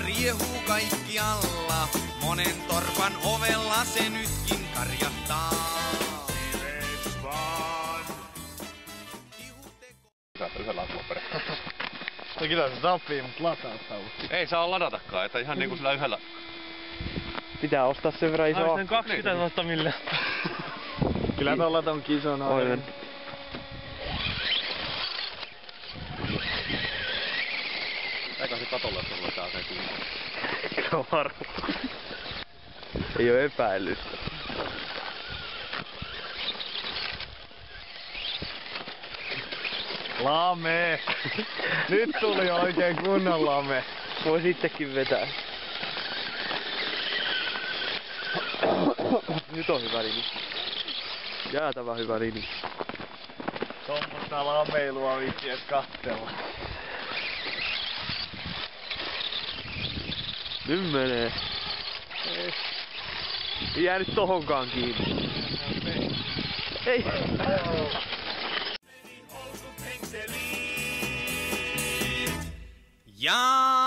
riehuu kaikkialla, monen torpan ovella se nytkin karjahtaa. Yhdellä asemalla No kyllä se sopii, mutta lataustauko. ei saa ladatakaan, että ihan niinku sillä yhdellä. Pitää ostaa sen verran iso. Sen 20 000 millä. Kyllä tuolla tonkin isona. Oilen. Takaisin katolle, että ruvetaan sen kiinni. Kyllä varma. Ei oo epäilystä. Lame! Nyt tuli oikein kunnon lame. Vois itsekin vetää. Nyt on hyvä linja. Jäätävä hyvä linja. Tommosta lameilua viitti et kattella. Nyt menee. Ei jää nyt tohonkaan kiinni. Ei. Ja